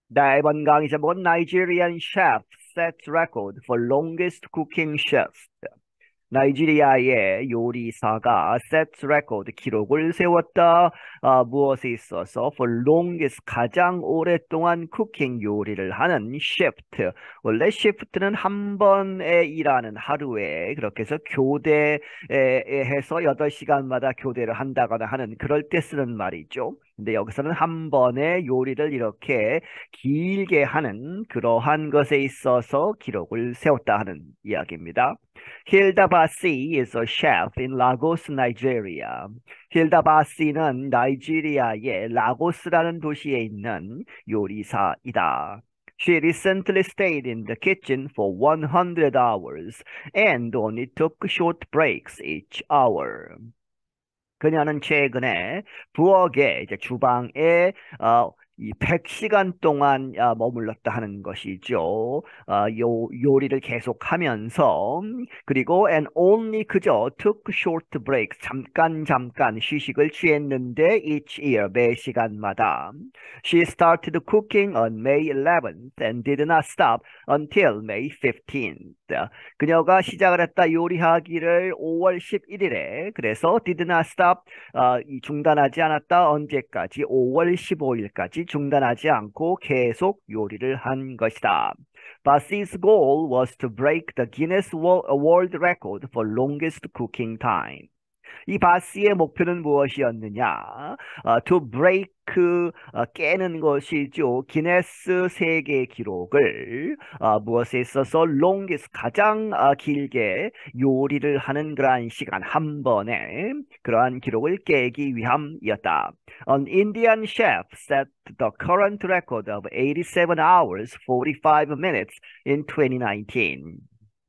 네, 이번 강의 제목은 Nigerian chef sets record for longest cooking shift. 나이지리아의 요리사가 세트 레코드 기록을 세웠다. 무엇에 있어서 for longest 가장 오랫동안 쿠킹 요리를 하는 shift. 원래 shift는 한 번에 일하는 하루에 그렇게 해서 교대해서 8시간마다 교대를 한다거나 하는 그럴 때 쓰는 말이죠. 근데 여기서는 한 번에 요리를 이렇게 길게 하는 그러한 것에 있어서 기록을 세웠다 하는 이야기입니다. Hilda Bassi is a chef in Lagos, Nigeria. 힐다 바시는 나이지리아의 라고스라는 도시에 있는 요리사이다. She recently stayed in the kitchen for 100 hours and only took short breaks each hour. 그녀는 최근에 부엌에 이제 주방에 이 100시간 동안 머물렀다 하는 것이죠. 요리를 계속하면서 그리고 and only 그저 took short breaks 잠깐 휴식을 취했는데 each year 매 시간마다 she started cooking on May 11th and did not stop until May 15th. 그녀가 시작을 했다 요리하기를 5월 11일에 그래서 did not stop 이 중단하지 않았다 언제까지 5월 15일까지 중단하지 않고 계속 요리를 한 것이다. Bassi's goal was to break the Guinness World Record for longest cooking time. 이 바시의 목표는 무엇이었느냐? To break 깨는 것이죠. 기네스 세계 기록을 무엇에 있어서 longest 가장 길게 요리를 하는 그러한 시간 한 번에 그러한 기록을 깨기 위함이었다. An Indian chef set the current record of 87 hours 45 minutes in 2019.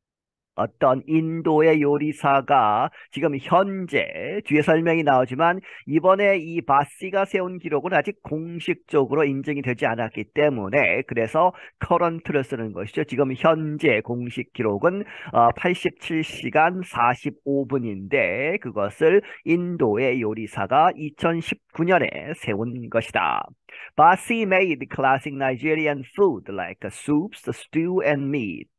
어떤 인도의 요리사가 지금 현재 뒤에 설명이 나오지만 이번에 이 바시가 세운 기록은 아직 공식적으로 인정이 되지 않았기 때문에 그래서 current를 쓰는 것이죠. 지금 현재 공식 기록은 87시간 45분인데 그것을 인도의 요리사가 2019년에 세운 것이다. Basi made classic Nigerian food like soups, stew, and meats.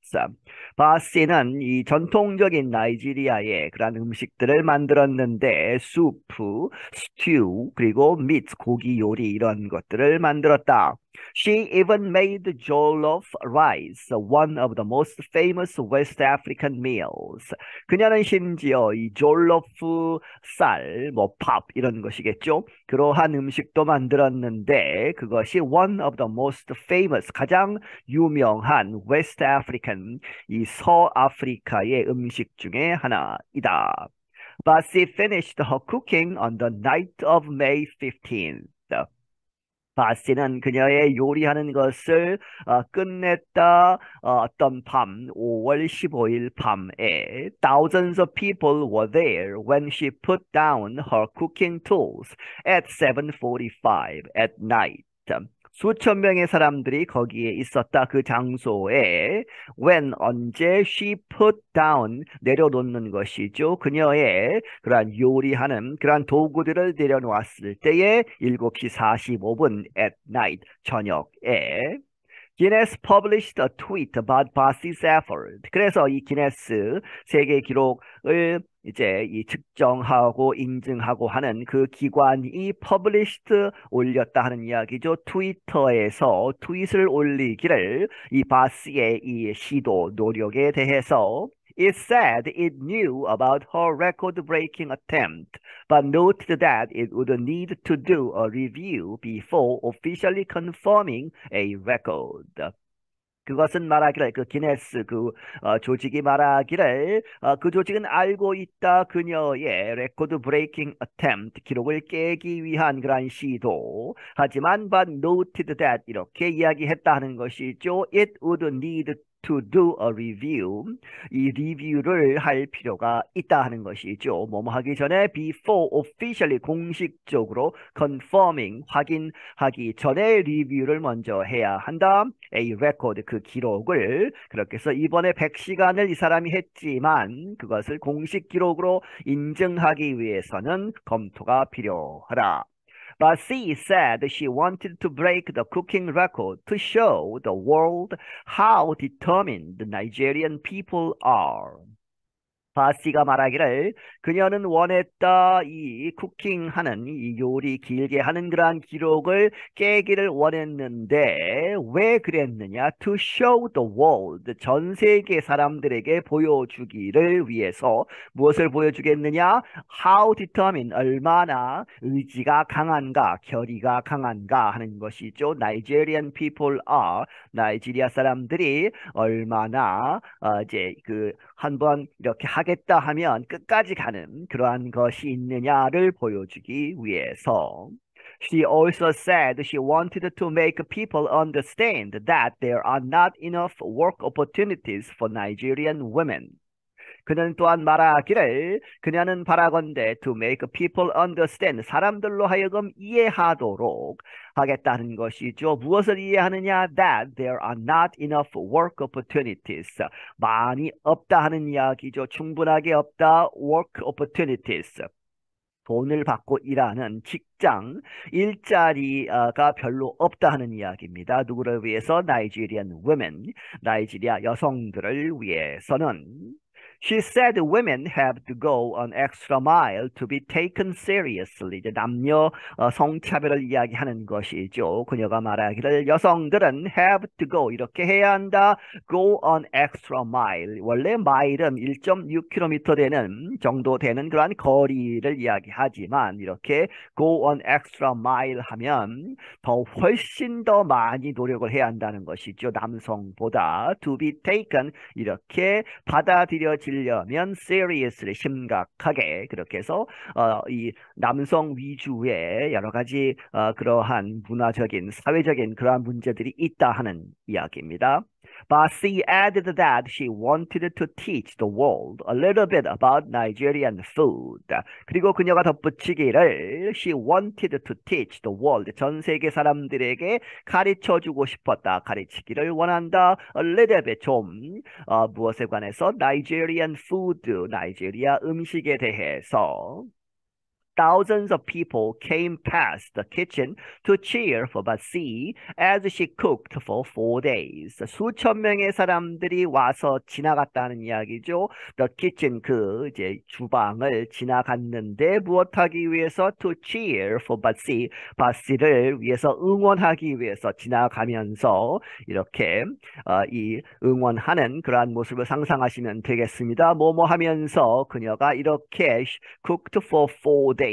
바시는 이 전통적인 나이지리아의 그런 음식들을 만들었는데 수프, 스튜, 그리고 밋, 고기 요리 이런 것들을 만들었다. She even made jollof rice, one of the most famous West African meals. 그녀는 심지어 이 졸로프 쌀, 밥 이런 것이겠죠. 그러한 음식도 만들었는데 그것이 one of the most famous, 가장 유명한 West African, 이 서아프리카의 음식 중에 하나이다. But she finished her cooking on the night of May 15th. 바시는 그녀의 요리하는 것을 끝냈다. 어떤 밤, 5월 15일 밤에 thousands of people were there when she put down her cooking tools at 7:45 at night. 수천 명의 사람들이 거기에 있었다. 그 장소에 when 언제 she put down 내려놓는 것이죠. 그녀의 그러한 요리하는 그러한 도구들을 내려놓았을 때에 7시 45분 at night 저녁에 Guinness published a tweet about Bassi's effort. 그래서 이 기네스 세계 기록을 이제 이 측정하고 인증하고 하는 그 기관이 published 올렸다 하는 이야기죠. 트위터에서 트윗을 올리기를 이 바시의 이 시도 노력에 대해서 It said it knew about her record-breaking attempt, but noted that it would need to do a review before officially confirming a record. 그것은 말하기를 그 기네스 조직이 말하기를 그 조직은 알고 있다 그녀의 레코드 브레이킹 어템pt 기록을 깨기 위한 그러한 시도 하지만 but noted that 이렇게 이야기했다 하는 것이죠. It would need to do a review. 이 리뷰를 할 필요가 있다 하는 것이죠. 뭐뭐 하기 전에 before officially 공식적으로 confirming 확인하기 전에 리뷰를 먼저 해야 한다. A record 그 기록을 그렇게 해서 이번에 100시간을 이 사람이 했지만 그것을 공식 기록으로 인증하기 위해서는 검토가 필요하다. But she said she wanted to break the cooking record to show the world how determined the Nigerian people are. 바시가 말하기를 그녀는 원했다 이 쿠킹하는 이 요리 길게 하는 그러한 기록을 깨기를 원했는데 왜 그랬느냐? To show the world 전 세계 사람들에게 보여주기를 위해서 무엇을 보여주겠느냐? How determined 얼마나 의지가 강한가 결의가 강한가 하는 것이죠. Nigerian people are 나이지리아 사람들이 얼마나 이제 그 한번 이렇게 하겠다 하면 끝까지 가는 그러한 것이 있느냐를 보여주기 위해서. She also said she wanted to make people understand that there are not enough work opportunities for Nigerian women. 그는 또한 말하기를 그녀는 바라건대 to make people understand 사람들로 하여금 이해하도록 하겠다는 것이죠. 무엇을 이해하느냐? That there are not enough work opportunities. 많이 없다 하는 이야기죠. 충분하게 없다. work opportunities. 돈을 받고 일하는 직장, 일자리가 별로 없다 하는 이야기입니다. 누구를 위해서? Nigerian women, 나이지리아 여성들을 위해서는. She said women have to go an extra mile to be taken seriously. 이제 남녀 성차별을 이야기하는 것이죠. 그녀가 말하기를 여성들은 have to go 이렇게 해야 한다. Go an extra mile. 원래 마일은 1.6km 되는 정도 되는 그러한 거리를 이야기하지만 이렇게 go an extra mile 하면 더 훨씬 더 많이 노력을 해야 한다는 것이죠. 남성보다 to be taken 이렇게 받아들여지려면 seriously 심각하게 그렇게 해서 이 남성 위주의 여러 가지 그러한 문화적인 사회적인 그러한 문제들이 있다 하는 이야기입니다. But she added that she wanted to teach the world a little bit about Nigerian food. 그리고 그녀가 덧붙이기를 she wanted to teach the world. 전 세계 사람들에게 가르쳐주고 싶었다. 가르치기를 원한다. A little bit 좀 무엇에 관해서? Nigerian food. 나이지리아 음식에 대해서. Thousands of people came past the kitchen to cheer for Basi as she cooked for 4 days. 수천 명의 사람들이 와서 지나갔다는 이야기죠. The kitchen 그 이제 주방을 지나갔는데 무엇하기 위해서? To cheer for Basi. 바시를 위해서 응원하기 위해서 지나가면서 이렇게 이 응원하는 그러한 모습을 상상하시면 되겠습니다. 뭐뭐 하면서 그녀가 이렇게 cooked for 4 days.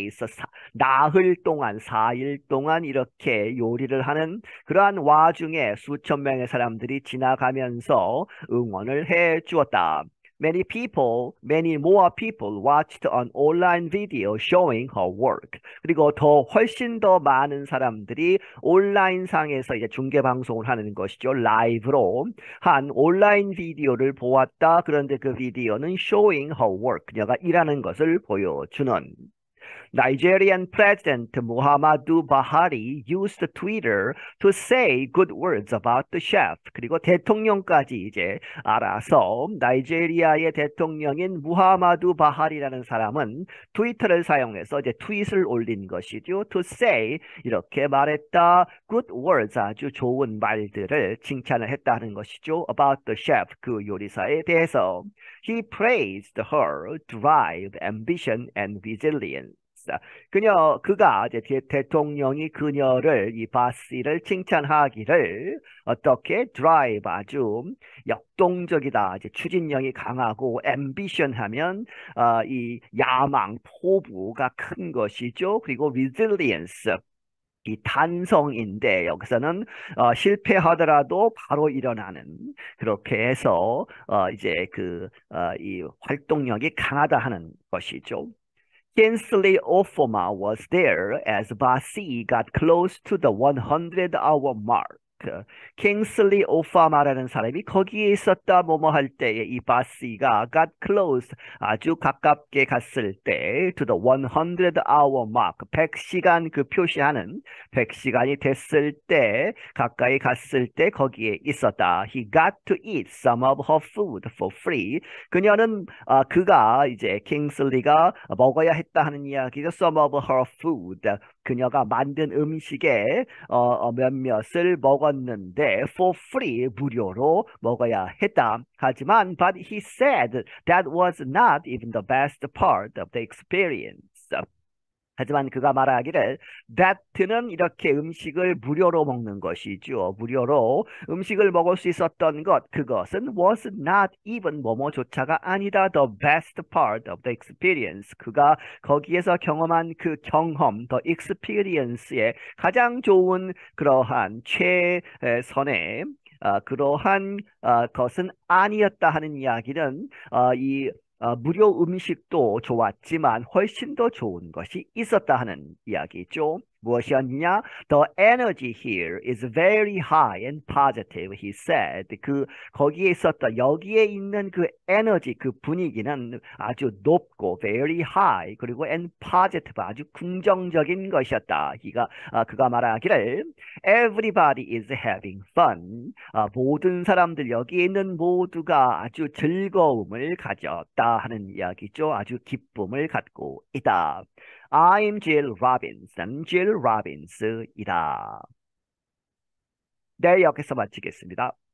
나흘 동안 4일 동안 이렇게 요리를 하는 그러한 와중에 수천 명의 사람들이 지나가면서 응원을 해 주었다. Many people, many more people watched an online video showing her work. 그리고 더 훨씬 더 많은 사람들이 온라인상에서 이제 중계 방송을 하는 것이죠. 라이브로 한 온라인 비디오를 보았다. 그런데 그 비디오는 showing her work. 그녀가 일하는 것을 보여주는. Nigerian President Muhammadu Buhari used Twitter to say good words about the chef. 그리고 대통령까지 이제 알아서 나이지리아의 대통령인 무하마두 바하리라는 사람은 트위터를 사용해서 이제 트윗을 올린 것이죠. To say 이렇게 말했다. Good words 아주 좋은 말들을 칭찬을 했다는 것이죠. About the chef 그 요리사에 대해서. He praised her drive, ambition, and resilience. 그가 이제 대통령이 그녀를 이 바시를 칭찬하기를 어떻게 drive 아주 역동적이다, 이제 추진력이 강하고 ambition 하면 이 야망, 포부가 큰 것이죠. 그리고 resilience. 이 탄성인데 여기서는 실패하더라도 바로 일어나는 그렇게 해서 이제 이 활동력이 강하다 하는 것이죠. Kinsley Ofoma was there as Basi got close to the 100-hour mark. 킹슬리 오파마라는 사람이 거기에 있었다 뭐뭐 할 때에 이 바시가 got close 아주 가깝게 갔을 때 to the 100-hour mark 100시간 그 표시하는 100시간이 됐을 때 가까이 갔을 때 거기에 있었다. He got to eat some of her food for free. 그녀는 그가 이제 킹슬리가 먹어야 했다 하는 이야기죠. Some of her food. 그녀가 만든 음식에 몇몇을 먹었는데 for free 무료로 먹어야 했다. 하지만 but he said that was not even the best part of the experience. 하지만 그가 말하기를 that는 이렇게 음식을 무료로 먹는 것이죠. 무료로 음식을 먹을 수 있었던 것 그것은 was not even 뭐뭐조차가 아니다. The best part of the experience. 그가 거기에서 경험한 그 경험, the experience의 가장 좋은 그러한 최선의 그러한 것은 아니었다 하는 이야기는 이 무료 음식도 좋았지만 훨씬 더 좋은 것이 있었다 하는 이야기죠. 무엇이었냐? The energy here is very high and positive, he said. 거기에 있었던, 여기에 있는 그 에너지, 그 분위기는 아주 높고, very high, 그리고 and positive, 아주 긍정적인 것이었다. 그가 말하기를, everybody is having fun. 모든 사람들, 여기에 있는 모두가 아주 즐거움을 가졌다 하는 이야기죠. 아주 기쁨을 갖고 있다. I'm Jill Robinson, Jill Robbins이다. 네, 여기서 마치겠습니다.